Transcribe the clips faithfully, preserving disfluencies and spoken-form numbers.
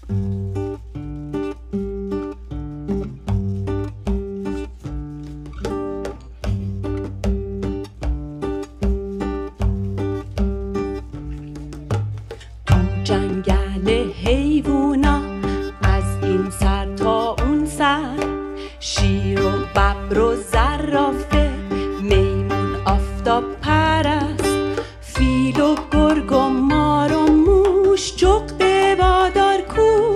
جنگل حیوونا از این سر تا اون سر، شیر و ببر و زرافه، میمون آفتاب پرست، فیل و گرگ و مار و موش، جغد وادار کو،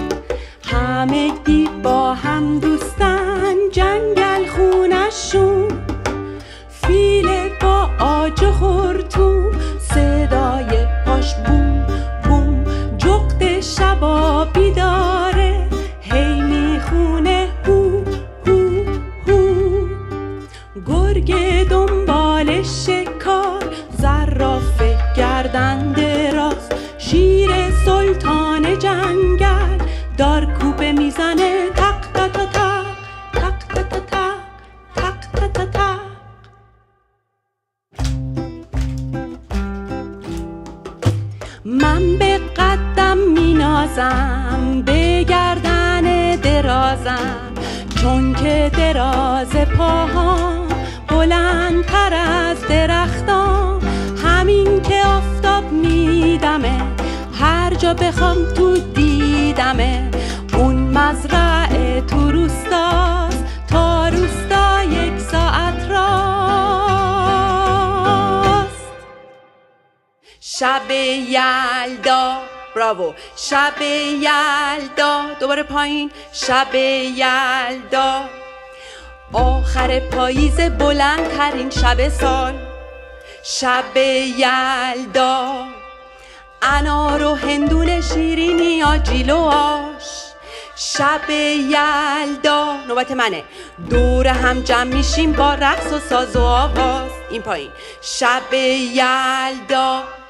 همگی با هم دوستن، جنگل خونشون، فیل با آج و خرطوم، صدای پاش بوم بوم، جغد شبا بیداره، هی میخونه هو هو هو، گرگ دنبال شکار، زرافه گردن دراز، شیر سلطان جنگل، دار کوبه میزنه تق تا تا تق، تق تا تا تق، تق تا تا تق. من به قدم مینازم، به گردن درازم، چون که دراز پاهام بلندتر از درختام، همین که آفتاب میدمه، هر جا بخوام تو دیدمه، اون مزرعه تو روستاست، تا روستا یک ساعت راست. شب یلدا، براوو، شب یلدا، دوباره پایین، شب یلدا، آخر پاییز، بلندترین شب سال، شب یلدا، انار و هندون شیرینی، آجیل و آش، شب یلدا، نوبت منه، دور هم جمع میشیم با رقص و ساز و آواز، این پایین، شب یلدا،